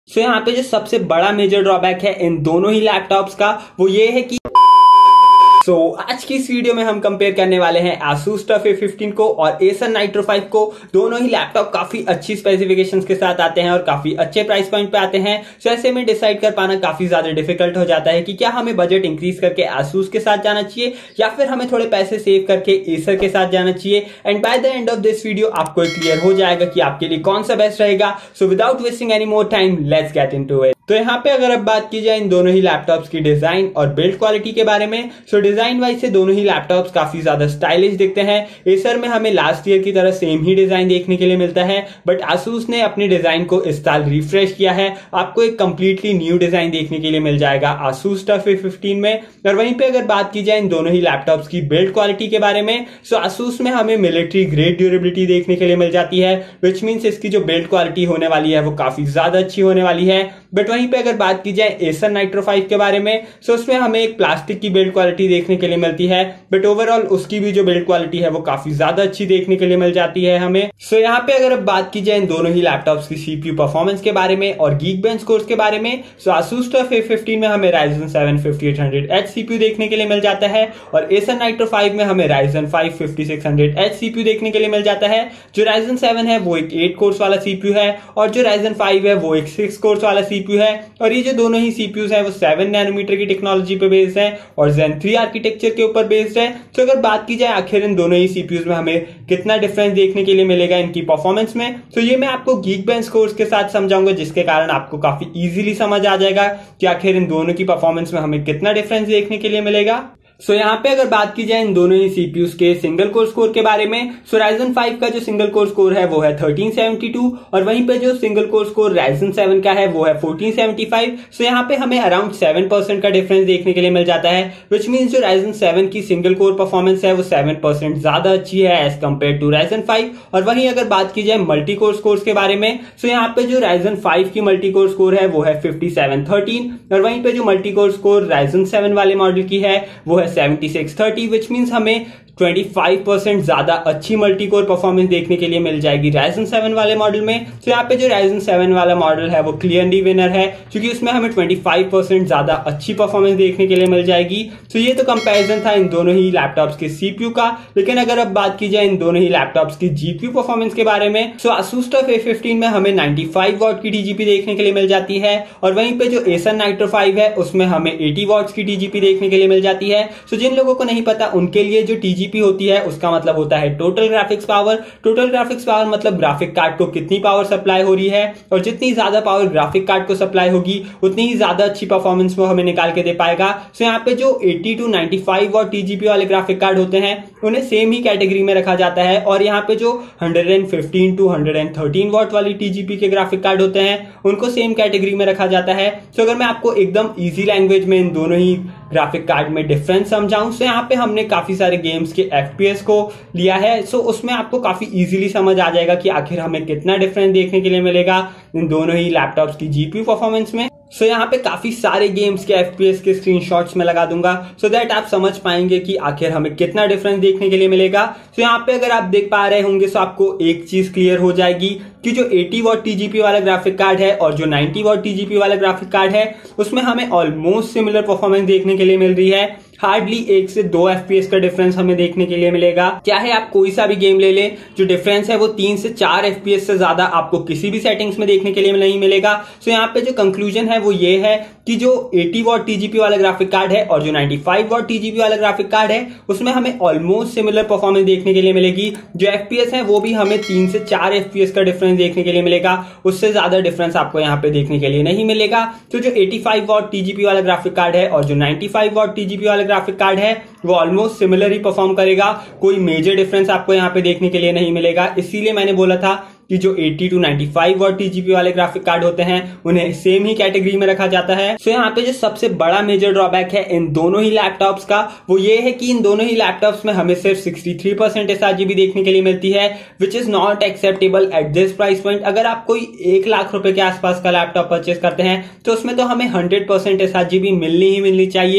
यहाँ पे जो सबसे बड़ा मेजर ड्रॉबैक है इन दोनों ही लैपटॉप्स का वो ये है कि आज की इस वीडियो में हम कंपेयर करने वाले हैं Asus TUF A15 को और Acer Nitro 5 को। दोनों ही लैपटॉप काफी अच्छी स्पेसिफिकेशंस के साथ आते हैं और काफी अच्छे प्राइस पॉइंट पे आते हैं। ऐसे में डिसाइड कर पाना काफी ज्यादा डिफिकल्ट हो जाता है कि क्या हमें बजट इंक्रीज करके Asus के साथ जाना चाहिए या फिर हमें थोड़े पैसे सेव करके Acer के साथ जाना चाहिए। And by the end of this video आपको क्लियर हो जाएगा कि आपके लिए कौन सा बेस्ट रहेगा। So without wasting any more time let's get into it. तो यहाँ पे अगर अब बात की जाए इन दोनों ही लैपटॉप्स की डिजाइन और बिल्ड क्वालिटी के बारे में, डिजाइन वाइज से दोनों ही लैपटॉप्स काफी ज्यादा स्टाइलिश दिखते हैं। एसर में हमें लास्ट ईयर की तरह सेम ही डिजाइन देखने के लिए मिलता है, बट Asus ने अपनी डिजाइन को इस साल रिफ्रेश किया है। आपको एक कंप्लीटली न्यू डिजाइन देखने के लिए मिल जाएगा Asus TUF A15 में। और वहीं पे अगर बात की जाए इन दोनों ही लैपटॉप्स की बिल्ड क्वालिटी के बारे में, Asus में हमें मिलिट्री ग्रेड ड्यूरेबिलिटी देखने के लिए मिल जाती है, विच मीन्स इसकी जो बिल्ड क्वालिटी होने वाली है वो काफी ज्यादा अच्छी होने वाली है। बट वहीं पे अगर बात की जाए Acer Nitro 5 के बारे में, उसमें हमें एक प्लास्टिक की बिल्ड क्वालिटी देखने के लिए मिलती है, बट ओवरऑल उसकी भी जो बिल्ड क्वालिटी है वो काफी ज्यादा अच्छी देखने के लिए मिल जाती है हमें। यहाँ पे अगर अब बात की जाए इन दोनों ही लैपटॉप्स की CPU परफॉर्मेंस के बारे में और Geekbench स्कोर्स के बारे में, Asus TUF A15 में हमें Ryzen 7 5800H CPU देखने के लिए मिल जाता है और Acer Nitro 5 में हमें Ryzen 5 5600H CPU देखने के लिए मिल जाता है। जो Ryzen 7 है वो एक 8 कोर्स वाला CPU है और जो Ryzen 5 है वो एक 6 कोर्स वाला CPU है। और ये जो दोनों ही CPUs है वो 7 नैनोमीटर की टेक्नोलॉजी पे बेस्ड है और Zen 3 आर्किटेक्चर के ऊपर बेस्ड है। तो अगर बात की जाए आखिर इन दोनों ही CPUs में हमें कितना डिफरेंस देखने के लिए मिलेगा इनकी परफॉर्मेंस में, तो ये मैं आपको Geekbench स्कोर्स के साथ समझाऊंगा, जिसके कारण आपको काफी इजीली समझ आ जाएगा कि आखिर इन दोनों की परफॉर्मेंस में हमें कितना डिफरेंस देखने के लिए मिलेगा। यहाँ पे अगर बात की जाए इन दोनों ही CPUs के सिंगल कोर स्कोर के बारे में, Ryzen 5 का जो सिंगल कोर स्कोर है वो है 1372 और वहीं पे जो सिंगल कोर स्कोर Ryzen 7 का है वो है 1475। यहाँ पे हमें अराउंड 7% का डिफरेंस देखने के लिए मिल जाता है, विच मीन्स जो Ryzen 7 की सिंगल कोर परफॉर्मेंस है वो 7% ज्यादा अच्छी है एज कम्पेयर टू Ryzen 5। और वहीं अगर बात की जाए मल्टी कोर स्कोर्स के बारे में, यहाँ पे जो Ryzen 5 की मल्टी कोर स्कोर है वो है 5713 और वहीं पे जो मल्टी कोर स्कोर Ryzen 7 वाले मॉडल की है वो है 7630, विच मीन्स हमें 25% ज्यादा अच्छी मल्टी कोर परफॉर्मेंस देखने के लिए मिल जाएगी Ryzen 7 वाले मॉडल में। यहाँ पे जो Ryzen 7 वाला मॉडल है वो क्लियरली विनर है, क्योंकि उसमें हमें 25% ज्यादा अच्छी परफॉर्मेंस देखने के लिए मिल जाएगी। ये तो कंपैरिजन था इन दोनों ही लैपटॉप्स के CPU का। लेकिन अगर अब बात की जाए इन दोनों ही लैपटॉप्स की GPU परफॉर्मेंस के बारे में, Asus TUF A15 में हमें 95 वॉट की TGP देखने के लिए मिल जाती है और वहीं पे जो Acer Nitro 5 है उसमें हमें 80 वॉट्स की TGP देखने के लिए मिल जाती है। जिन लोगों को नहीं पता उनके लिए जो TGP होती है उसका मतलब होता है total graphics power. Total graphics power मतलब ग्राफिक कार्ड को कितनी पावर सप्लाई हो रही है, और जितनी ज्यादा पावर ग्राफिक कार्ड को सप्लाई होगी उतनी ही ज्यादा अच्छी परफॉर्मेंस वो हमें निकाल के दे पाएगा। यहाँ पे जो 80 to 95 वॉट TGP वाले ग्राफिक कार्ड होते हैं उन्हें सेम ही कैटेगरी में रखा जाता है, और यहाँ पे जो 115 to 113 वॉट वाली TGP के ग्राफिक कार्ड होते हैं उनको सेम कैटेगरी में रखा जाता है। अगर मैं आपको एकदम इजी लैंग्वेज में इन दोनों ही ग्राफिक कार्ड में डिफरेंस समझाऊं, यहाँ पे हमने काफी सारे गेम्स के FPS को लिया है। उसमें आपको काफी इजीली समझ आ जाएगा कि आखिर हमें कितना डिफरेंस देखने के लिए मिलेगा इन दोनों ही लैपटॉप्स की GPU परफॉर्मेंस में। यहाँ पे काफी सारे गेम्स के FPS के स्क्रीनशॉट्स में लगा दूंगा, सो दैट आप समझ पाएंगे कि आखिर हमें कितना डिफरेंस देखने के लिए मिलेगा। यहाँ पे अगर आप देख पा रहे होंगे तो आपको एक चीज क्लियर हो जाएगी कि जो 80 वॉट TGP वाला ग्राफिक कार्ड है और जो 90 वॉट TGP वाला ग्राफिक कार्ड है उसमें हमें ऑलमोस्ट सिमिलर परफॉर्मेंस देखने के लिए मिल रही है। हार्डली 1 से 2 FPS का डिफरेंस हमें देखने के लिए मिलेगा। चाहे आप कोई सा भी गेम ले लें, जो डिफरेंस है वो 3 से 4 FPS से ज्यादा आपको किसी भी सेटिंग्स में देखने के लिए नहीं मिलेगा। यहाँ पे जो कंक्लूजन है वो ये है कि जो 80 वॉट TGP वाला ग्राफिक कार्ड है और जो 95 वॉट TGP वाला ग्राफिक कार्ड है उसमें हमें ऑलमोस्ट सिमिलर परफॉर्मेंस देखने के लिए मिलेगी। जो FPS है वो भी हमें 3 से 4 FPS का डिफरेंस देखने के लिए मिलेगा, उससे ज्यादा डिफरेंस आपको यहाँ पे देखने के लिए नहीं मिलेगा। तो जो 85 वॉट TGP वाला ग्राफिक कार्ड है और जो 95 वॉट TGP वाला ग्राफिक कार्ड है वो ऑलमोस्ट सिमिलर ही परफॉर्म करेगा, कोई मेजर डिफरेंस आपको यहाँ पे देखने के लिए नहीं मिलेगा। इसीलिए मैंने बोला था कि जो 80 to 95 वॉट TGP वाले ग्राफिक कार्ड होते हैं उन्हें सेम ही कैटेगरी में रखा जाता है। यहाँ पे जो सबसे बड़ा मेजर ड्रॉबैक है इन दोनों ही लैपटॉप्स का वो ये है कि इन दोनों ही लैपटॉप्स में हमें सिर्फ 63% sRGB देखने के लिए मिलती है, which is not acceptable at this price point. अगर आप कोई 1 लाख रुपए के आसपास का लैपटॉप परचेस करते हैं तो उसमें तो हमें 100% sRGB मिलनी ही मिलनी चाहिए।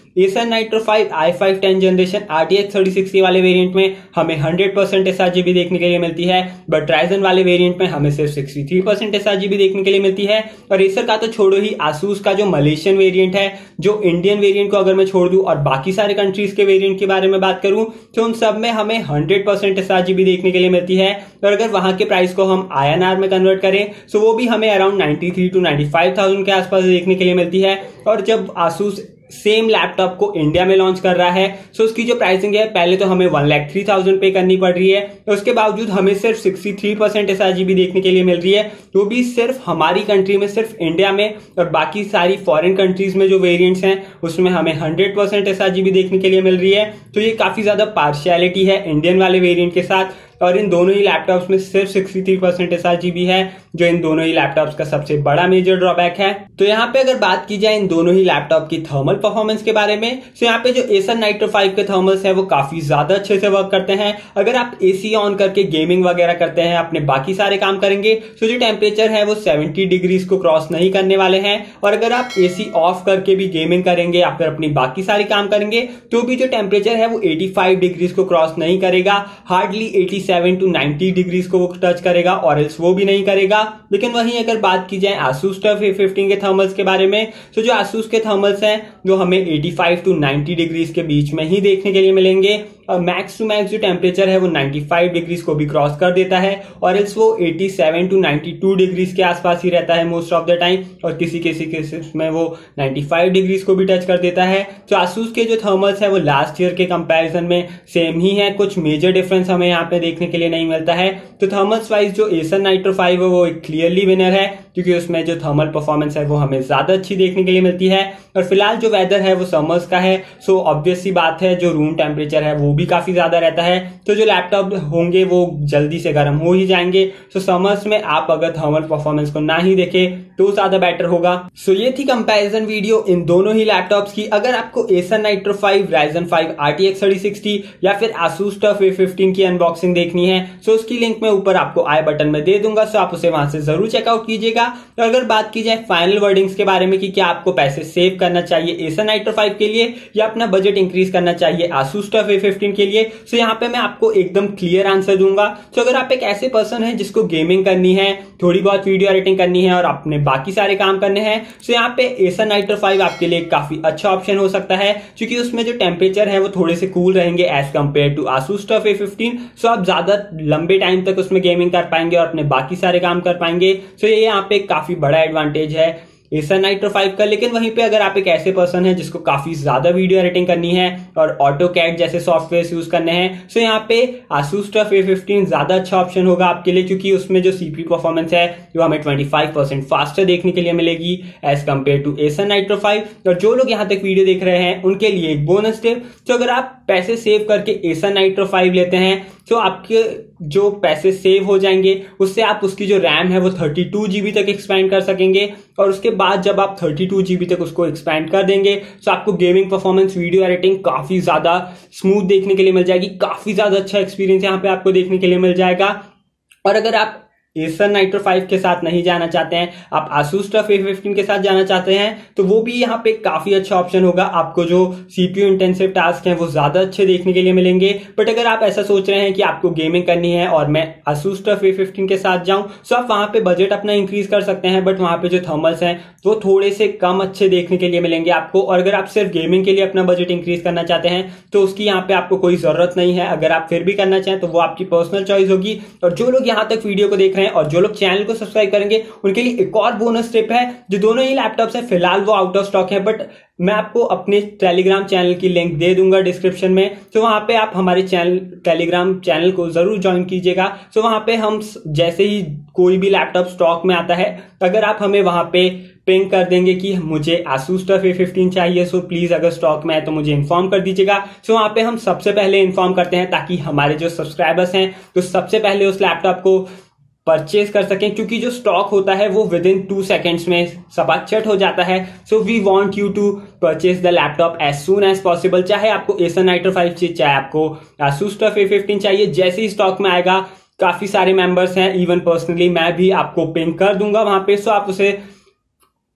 Acer Nitro 5 i5 10 generation RTX 3060 वाले वेरिएंट में हमें 100% sRGB देखने के लिए मिलती है, बट Ryzen वाले वेरिएंट में हमें सिर्फ 63% sRGB देखने के लिए मिलती है। और Acer का तो छोड़ो ही, Asus का जो मलेशियन वेरिएंट है, जो इंडियन वेरिएंट को अगर मैं छोड़ दूं और बाकी सारे कंट्रीज के वेरिएंट के बारे में बात करूं तो उन सब में हमें 100% sRGB देखने के लिए मिलती है। और अगर वहां के प्राइस को हम INR में कन्वर्ट करें तो वो भी हमें अराउंड 93 to 95,000 के आसपास देखने के लिए मिलती है। और जब Asus सेम लैपटॉप को इंडिया में लॉन्च कर रहा है तो उसकी जो प्राइसिंग है, पहले तो हमें 1,03,000 पे करनी पड़ रही है, उसके बावजूद हमें सिर्फ 63% sRGB देखने के लिए मिल रही है, तो भी सिर्फ हमारी कंट्री में, सिर्फ इंडिया में। और बाकी सारी फॉरेन कंट्रीज में जो वेरिएंट्स हैं उसमें हमें 100% sRGB देखने के लिए मिल रही है। तो ये काफी ज्यादा पार्शियलिटी है इंडियन वाले वेरिएंट के साथ। और इन दोनों ही लैपटॉप्स में सिर्फ 63% sRGB है, जो इन दोनों ही लैपटॉप्स का सबसे बड़ा मेजर ड्रॉबैक है। तो यहाँ पे अगर बात की जाए इन दोनों ही लैपटॉप की थर्मल परफॉर्मेंस के बारे में, तो यहाँ पे जो Acer Nitro 5 के थर्मल्स है वो काफी ज्यादा अच्छे से वर्क करते हैं। अगर आप AC ऑन करके गेमिंग वगैरह करते हैं, अपने बाकी सारे काम करेंगे, तो जो टेम्परेचर है वो 70 डिग्रीज को क्रॉस नहीं करने वाले हैं। और अगर आप AC ऑफ करके भी गेमिंग करेंगे या फिर अपनी बाकी सारे काम करेंगे, तो भी जो टेम्परेचर है वो 85 डिग्रीज को क्रॉस नहीं करेगा, हार्डली 87 to 90 डिग्रीज को वो टच करेगा, और एल्स वो भी नहीं करेगा। लेकिन वहीं अगर बात की जाए Asus TUF A15 के थर्मल्स के बारे में, तो जो Asus के थर्मल्स हैं वो हमें 85 to 90 डिग्रीज के बीच में ही देखने के लिए मिलेंगे। और मैक्स टू मैक्स जो टेम्परेचर है वो 95 डिग्रीज को भी क्रॉस कर देता है, और एल्स वो 87 to 92 डिग्रीज के आसपास ही रहता है मोस्ट ऑफ द टाइम, और किसी केसेस में वो 95 डिग्रीज को भी टच कर देता है। तो Asus के जो थर्मल्स है वो लास्ट ईयर के कंपैरिजन में सेम ही है, कुछ मेजर डिफरेंस हमें यहाँ पे देखने के लिए नहीं मिलता है। तो थर्मल्स वाइज जो Acer Nitro 5 है वो एक क्लियरली विनर है, क्योंकि उसमें जो थर्मल परफॉर्मेंस है वो हमें ज्यादा अच्छी देखने के लिए मिलती है। और फिलहाल जो वेदर है वो समर्स का है, सो ऑब्वियस सी बात है जो रूम टेम्परेचर है वो भी काफी ज्यादा रहता है, तो जो लैपटॉप होंगे वो जल्दी से गर्म हो ही जाएंगे। सो समर्स में आप अगर थर्मल परफॉर्मेंस को ना ही देखें तो ज्यादा बेटर होगा। सो ये थी कंपैरिजन वीडियो इन दोनों ही लैपटॉप्स की। अगर आपको Acer Nitro 5, Ryzen 5 RTX 3060 या फिर Asus TUF A15 की अनबॉक्सिंग देखनी है, सो उसकी लिंक मैं ऊपर आपको आई बटन में दे दूंगा, सो आप उसे वहां से जरूर चेकआउट कीजिएगा। तो अगर बात की जाए फाइनल वर्डिंग्स के बारे में कि क्या आपको पैसे सेव करना चाहिए Acer Nitro 5 के लिए या अपना बजट इंक्रीज करना चाहिए Asus TUF A15 के लिए, सो यहाँ पे मैं आपको एकदम क्लियर आंसर दूंगा। तो अगर आप एक ऐसे पर्सन है जिसको गेमिंग करनी है, थोड़ी बहुत वीडियो एडिटिंग करनी है और अपने बाकी सारे काम करने हैं, सो यहाँ पे Acer Nitro 5 आपके लिए काफी अच्छा ऑप्शन हो सकता है, क्योंकि उसमें जो टेम्परेचर है वो थोड़े से कूल रहेंगे as compare to Asus TUF A15। So आप ज्यादा लंबे टाइम तक उसमें गेमिंग कर पाएंगे और अपने बाकी सारे काम कर पाएंगे। सो ये यहाँ पे काफी बड़ा एडवांटेज है Acer Nitro 5 का। लेकिन वहीं पे अगर आप एक ऐसे पर्सन है जिसको काफी ज्यादा वीडियो एडिटिंग करनी है और AutoCAD जैसे सॉफ्टवेयर यूज करने हैं, सो यहाँ पे Asus TUF A15 ज्यादा अच्छा ऑप्शन होगा आपके लिए, क्योंकि उसमें जो CPU परफॉर्मेंस है वो हमें 25% फास्टर देखने के लिए मिलेगी as compare to Acer Nitro 5। और जो लोग यहाँ तक वीडियो देख रहे हैं उनके लिए एक बोनस टिप, तो अगर आप पैसे सेव करके Acer Nitro 5 लेते हैं तो आपके जो पैसे सेव हो जाएंगे उससे आप उसकी जो रैम है वो 32 GB तक एक्सपैंड कर सकेंगे, और उसके बाद जब आप 32 GB तक उसको एक्सपैंड कर देंगे तो आपको गेमिंग परफॉर्मेंस, वीडियो एडिटिंग काफी ज्यादा स्मूथ देखने के लिए मिल जाएगी, काफी ज्यादा अच्छा एक्सपीरियंस यहाँ पे आपको देखने के लिए मिल जाएगा। और अगर आप Acer Nitro 5 के साथ नहीं जाना चाहते हैं, आप Asus TUF A15 के साथ जाना चाहते हैं, तो वो भी यहाँ पे काफी अच्छा ऑप्शन होगा। आपको जो CPU इंटेंसिव टास्क हैं वो ज्यादा अच्छे देखने के लिए मिलेंगे। बट अगर आप ऐसा सोच रहे हैं कि आपको गेमिंग करनी है और मैं Asus TUF A15 के साथ जाऊं, तो आप वहां पे बजट अपना इंक्रीज कर सकते हैं, बट वहां पे जो थर्मल्स हैं वो थोड़े से कम अच्छे देखने के लिए मिलेंगे आपको। और अगर आप सिर्फ गेमिंग के लिए अपना बजट इंक्रीज करना चाहते हैं तो उसकी यहाँ पे आपको कोई जरूरत नहीं है। अगर आप फिर भी करना चाहें तो वो आपकी पर्सनल चॉइस होगी। और जो लोग यहाँ तक वीडियो को देख रहे हैं और जो लोग चैनल को सब्सक्राइब करेंगे उनके लिए एक और बोनस टिप है। जो दोनों ही लैपटॉप्स हैं फिलहाल वो आउट ऑफ स्टॉक है, बट मैं आपको अपने टेलीग्राम चैनल की लिंक दे दूंगा डिस्क्रिप्शन में, तो वहां पे आप हमारे टेलीग्राम चैनल को जरूर ज्वाइन कीजिएगा। तो वहां पे हम जैसे ही कोई भी लैपटॉप स्टॉक में आता है, अगर आप हमें वहां पे पिंग कर देंगे कि मुझे Asus TUF A15 चाहिए, सो प्लीज अगर स्टॉक में है तो मुझे इन्फॉर्म कर दीजिएगा। सो वहां पे हम सबसे पहले इन्फॉर्म करते हैं ताकि हमारे जो सब्सक्राइबर्स हैं तो सबसे पहले उस लैपटॉप को परचेज कर सकें, क्योंकि जो स्टॉक होता है वो विद इन 2 सेकेंड्स में सपाचट हो जाता है। So we want you to purchase the laptop as soon as possible. चाहे आपको Acer Nitro 5 चाहिए, चाहे आपको Asus TUF A15 चाहिए, जैसे ही स्टॉक में आएगा, काफी सारे मेंबर्स हैं, इवन पर्सनली मैं भी आपको पिंग कर दूंगा वहां पे, सो आप उसे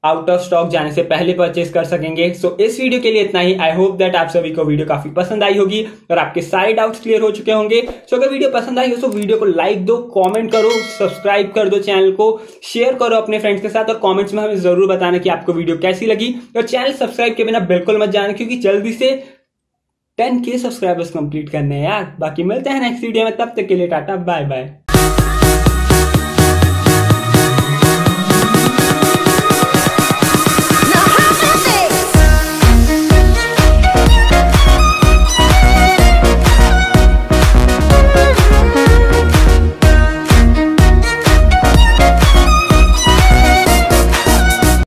आउट ऑफ स्टॉक जाने से पहले परचेस कर सकेंगे। सो इस वीडियो के लिए इतना ही। आई होप दैट आप सभी को वीडियो काफी पसंद आई होगी और आपके सारे डाउट्स क्लियर हो चुके होंगे। सो अगर वीडियो पसंद आई हो तो वीडियो को लाइक दो, कमेंट करो, सब्सक्राइब कर दो, चैनल को शेयर करो अपने फ्रेंड्स के साथ और कमेंट्स में हमें जरूर बताना कि आपको वीडियो कैसी लगी। और चैनल सब्सक्राइब के बिना बिल्कुल मत जाना क्योंकि जल्दी से 10K सब्सक्राइबर्स कंप्लीट करने हैं यार। बाकी मिलते हैं नेक्स्ट वीडियो में, तब तक के लिए टाटा बाय बाय।